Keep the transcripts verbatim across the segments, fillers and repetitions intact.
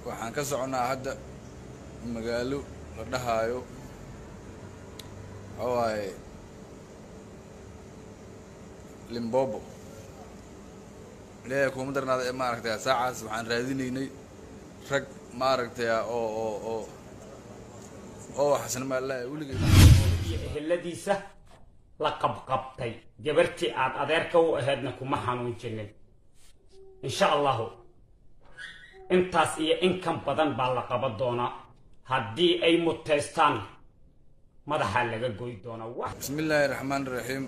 waxaan ka soconaa hadda magaalo la dhahayo oo Limpopo ilaa kuma darnaada ee maaragtay saacaas waxaan raadinaynay rag maaragtay oo oo oo oo xasan ma la wiliga eheladiisa la qabqabtay gabartii aad adeerka u ahaydna kuma xanuunjinin insha Allah intaas iyo in kan badan baa la qaban doonaa haddii ay muteystaan madaxa laga goy doona wax bismillaahir rahmaanir rahiim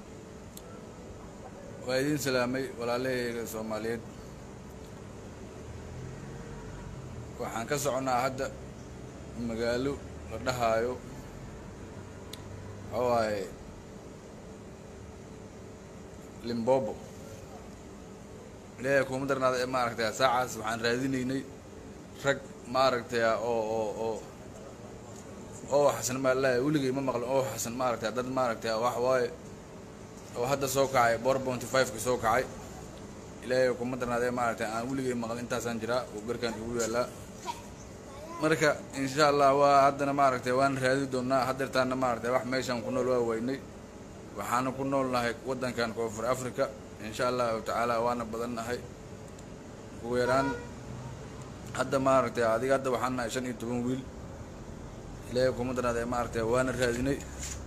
وأيدين سلامي ولا ليه سوماليد وحن كسرنا هذا مجالو لدهايو أو ليمبوبو ليه كم درنا هذا ما ركتها ساعة سبحان راديني رك ما ركتها أو أو أو أو حسن ما لا ولقي ما مقل أو حسن ما ركتها دد ما ركتها وحواي وهذا سوكاي four point five كسوكاي إلى يوم مدرنا ده ما أرتاح أنا أقول لك مقال أنت سانجرا وبركان يقول لا مركا إن شاء الله وهذا ما أرتاح وان هذا دونا هذا تانا ما أرتاح واحد ماشان كنا لوا ويني وحنا كنا الله ودن كان كوفر أفريقيا إن شاء الله تعالى وانا بدلنا هاي ويران هذا ما أرتاح هذا هذا وحنا عشان يتبون ويل إلى يوم مدرنا ده ما أرتاح وانا هذيني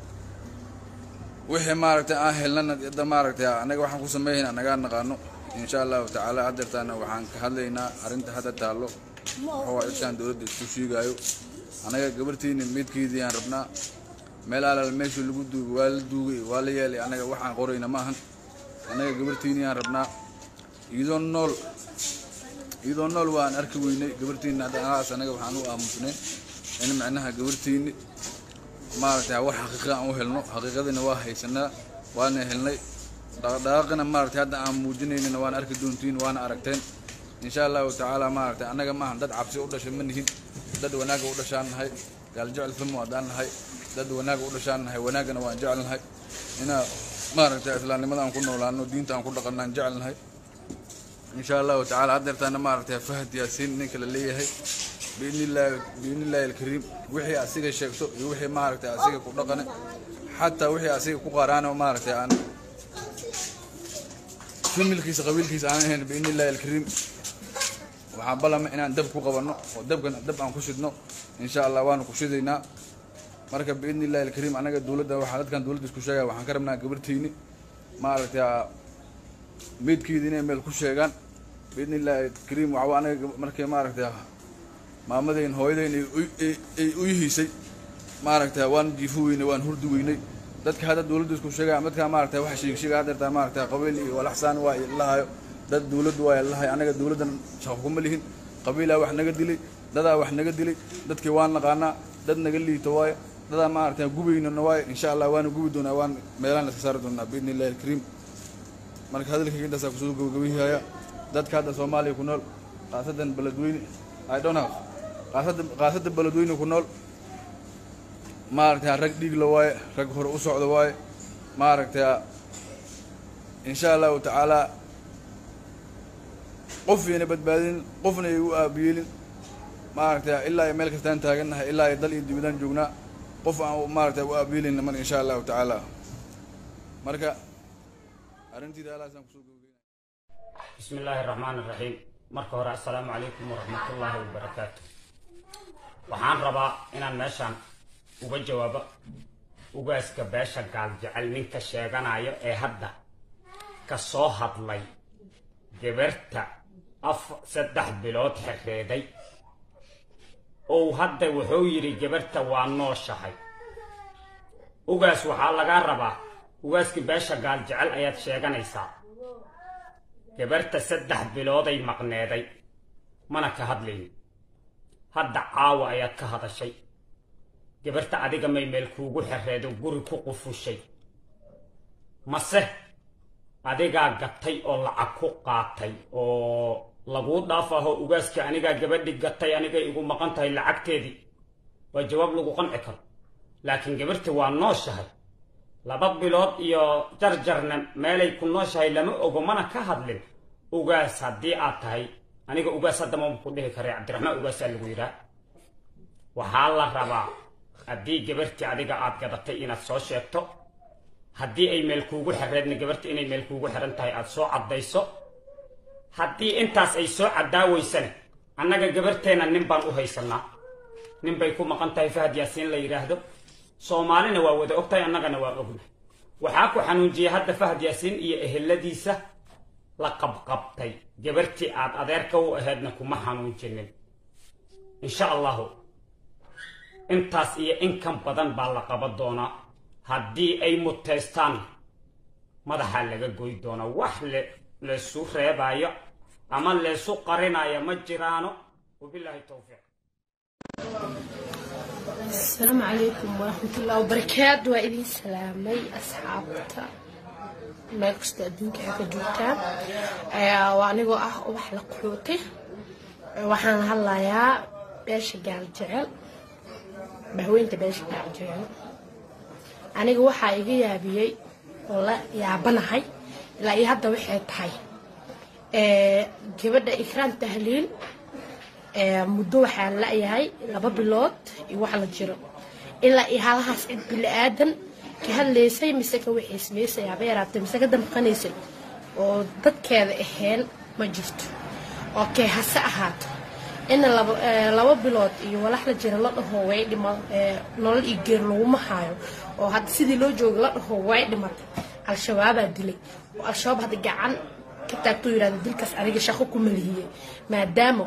وحي ماركتي أهلنا إذا ماركتي أنا وحنا كوسمين أنا قاعد نقانو إن شاء الله تعالى عدرتنا وحنا كهذينا أرنت هذا تعلو هو إيشان دورد السوشي جايو أنا قبرتيني ميت كيدي أنا ربنا ملا على المشي اللي قدو والدو واليالي أنا وحنا قرينا ماهن أنا قبرتيني أنا ربنا يدون نول يدون نول وأنا أركبيني قبرتيني هذا ناس أنا وحنا وأمسنين أنا معناها قبرتيني maartay wax xaqiiqo aan u helno xaqiiqadina waa haysanaa waana helnay dhaqdhaqaaqna maartay hadda aan muujinaynina waan arki doontiin waana aragteen insha Allah ta'ala maartay anaga ma dad cabsi u dhashay manihin dad wanaag u dhashaanahay gal jecel film wadaanahay dad wanaag u dhashaanahay wanaagana waan jecelnahay ina maartay islaamnimada aan ku noolaano diinta aan ku dhaqanaan jecelnahay insha Allah ta'ala hadartana maartay fahad yaasiin ninka la leeyahay بإذن الله بإذن الله الكريم وحي أسيق الشيكتو وحي ماركتي أسيق كودقنا حتى وحي أسيق كقرانا وماركتي أنا فيلم الكيس قبيل كيس أنا هنا بإذن الله الكريم وحابلا ما إنا ندب كقبرنا ودب كنا ندب عن كشدنا إن شاء الله وان كشدنا مركب بإذن الله الكريم أنا قد دولة وحالات كان دولة كشجع وحنكرمنا قبرتيني ماركتي ميت كيديني مل كشجعان بإذن الله الكريم وعوانا مركب ماركتي maamadeyn hooyadeyn ay u yihiisay maaragtay waan jifuweynay waan hurduweynay dadka hada dawladdu isku sheegay madka maaragtay wax sheeg sheeg adeerta maaragtay qabiil iyo walaxsaan waa ilahayo dad dawladdu waa ilahay anaga dawladan shaqo kuma lihin qabiila wax naga dilay dada wax naga dilay dadkii waan naqaana dad naga liito waay dada maaragtay gubeynana waay insha Allah waan gubi doonaa waan meelaan iska saar doonaa biidni Ilaahi Kariim marka hadalkayga intaas ku soo gabagabeeyay dadka hada Soomaaliya ku nool qaasadan baladweyne I don't know قاصد قاصد البلدوين يكونوا ما ركتها رك ديق لواي رك هر أسوع لواي ما ركتها إن شاء الله تعالى قفنا بدبادين قفنا يوابيلين ما ركتها إلا يملك ثاني تاجنها إلا يضل يدبدان جونا قف ما ركتها يوابيلين من إن شاء الله تعالى مركا أرنتي ده لازم بسم الله الرحمن الرحيم مركا السلام عليكم ورحمة الله وبركاته waxaan rabaa inaan meeshan uga jawaabo ugaaska beesha gaal jecel ninka sheeganayo ee hadda ka soo hadlay gabarta af saddex bilood xirreeday oo hadda wuxuu yiri gabarta waa nooshahay ugaas waxaa laga rabaa ugaaska beesha gaal jecel ayaad sheeganaysaa gabarta saddex bilood ay maqneeday mana ka hadlayn hadda caawa ayaad ka hadashay gabarta adiga may meel kuugu xirreedo guri ku qufushay mase adigaa gatay oo lacag ku qaatay oo lagu dhaafaho ugaaska aniga gabadhi gatay aniga igu maqan tahay lacagteedii waa jawaab lagu qanci karo laakiin gabarta waa nooshahay laba bilood iyo jarjarna meelay ku nooshahay lama ogo mana ka hadlin ugaas haddii aad tahay aniga ugaas hadda ma ku dhihi karay cabdiraxmaan ugaas lagu yiraa waxaa la rabaa haddii gabartii adiga aad gadatay inaad soo sheegto haddii ay meel kuugu xireedna gabartii inay meel kuugu xiran tahay aad soo caddayso haddii intaas ay soo caddaaweysana annaga gabarteena nin baan u haysanaa nin bay ku maqan tahay Fahad Yaasiin la yiraahdo Soomaalina waa wada ogtahay annagana waa ognahay waxaa ku xanuunjiyay hadda Fahad Yaasiin iyo eheladiisa la qabqabtay gabartii aad adeerka u ahaydna kuma xanuunjinin insha Allah intaas iyo in kan badan baa la qaban doonaa haddii ay mutaystaan madaxa laga goy doona wax le leesu reebayo ama leesu qarinayo ma jiraano wabillahi tawfiiq. السلام عليكم ورحمة الله وبركاته وإلي سلامي أصحابتا ما كستأذنك حاجة جوتا وأنا جوا وحلا قحوتي وحنا هلا يا باش قال جعل بهوين تباش قال جعل أنا جوا حاجة يا بيي والله يا بناهي لا يهدا وحيد هاي كبدا إكرام تهليل muddo waxaan la yahay laba bilood iyo wax la jiro ilaa ay halahaas cid bil aadan ka hadlaysay mise ka wixismeysay abeeraatay mise ka damqanaysay oo dadkeeda ahayn ma jirto okay hasa ahaato in laba laba bilood iyo walax la jiro la dhaho way dhima nolol i geer laguma hayo oo hadda sidii loo joogo la dhaho way dhimatay al-shabaab dilay oo al-shabaab hadda gacan ka taagto yiraahdo dilkaas aniga shaqo ku malihiyay maadaama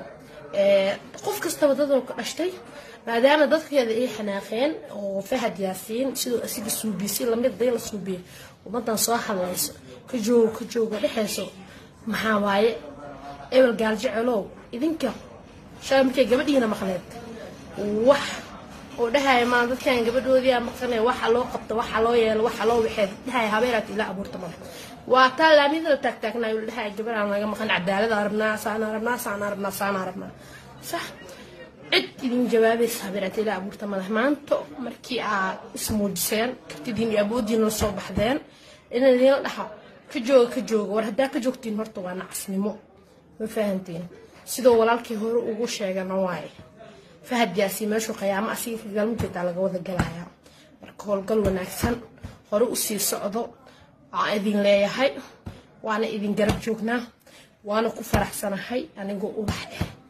qof kasta wadada ka dhashtay maadaama dadkeeda ay xanaaqeen oo Fahad Yaasiin sidoo asiga suubisi la mid day la suubiyo umadan soo hadlayso ka joog ka jooga dhaxayso maxaa waaye ewl gaal jecelow idinka shaamkee gabadhiina maqleed wax oo dhahay ma dadkan gabadhoodii ama maqanay waxa loo qabto waxa loo yeelo waxa loo wixii dhahay habeeraad ila abuurta ma waa talaamid la tag tagnaa uu dhahay gabar naga maqan cadaalad arabnaa saana arabnaa saana arabnaa saana arabnaa صح عد إذن جوابي صابرة إلى أبو تمام مانتو مركي ع اسمه جسان كتدين أبو دين الصبح ذن إن اللي لها كجو كجو ورهدا كجو تين هرتو أنا عسنمو ما فهمتين سيدو ولالك هو وغش يا جماعي فهد ياسي ما شو قيام أسير في قلم كتاع لجوذ الجلايا مركول قلوا نكسن هرو أسير صعدو عايزين ليه هاي وأنا إذن جرب جوكنا وأنا كفر أحسن هاي أنا جو أوضح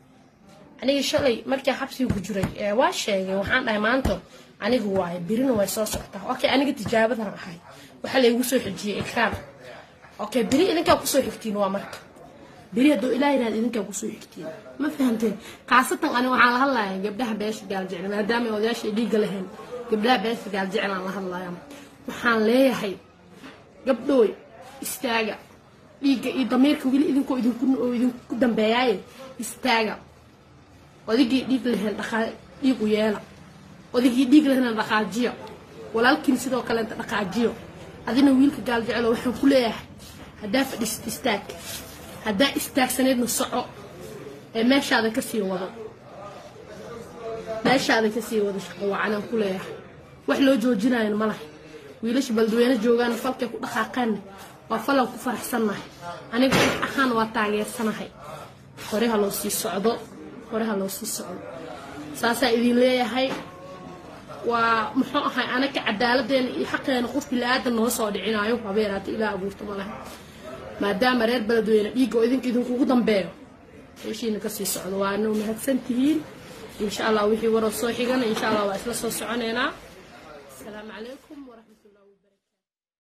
أنا شلي مركي حبسي وجوري واش وحنا دايمانتو أنا جواي بيرنا ويسوس وقتها أوكي أنا قلت جابت أنا هاي وحلا يوسف حجي إكرام أوكي بري إنك أقصو حكتين وامرك بري هدو إلهي هذا إنك أقصو حكتين ما فهمتين قاصة أنا وعلى هلا قبلها باش قال جعل ما دام وداش اللي قالهن قبلها باش قال جعل على هلا يوم وحنا ليه هاي قبلوي استاجا يجي ضميرك ويل إذنكو إذنكو إذنكو دمبياي استاجا وديك ديك لهن دخل ديك ويانا وديك ديك لهن دخاجيو ولكن سيدو كلا انت دخاجيو هذين ويلك قال جعلوا وحنا كلها هدا فدست استاك هدا استاك سند نصعو ماشي هذا كسي وضو ماشي هذا كسي وضو شقوا عنا كلها wax loo joojinayo malaha wiilash balduweena joogan falka ku dhaqaaqan waa falan ku faraxsanahay aniga ahaan waa taageersanahay hore ha loo sii socdo ورها لو سي سعود ساسا إذن ليهاي ومحو أخي أنا كعدالة حقا نخوف بالآدم نوصو دعينايو وبيرات إلى أبو تمالها ما دام رير بلدوين بيقو إذن كيدن كوكودن بيو وشي نكسي سعود وانو مهد سنتهين إن شاء الله وحي ورا صوحيقنا إن شاء الله وإسلا صوصعونينا السلام عليكم ورحمة الله وبركاته.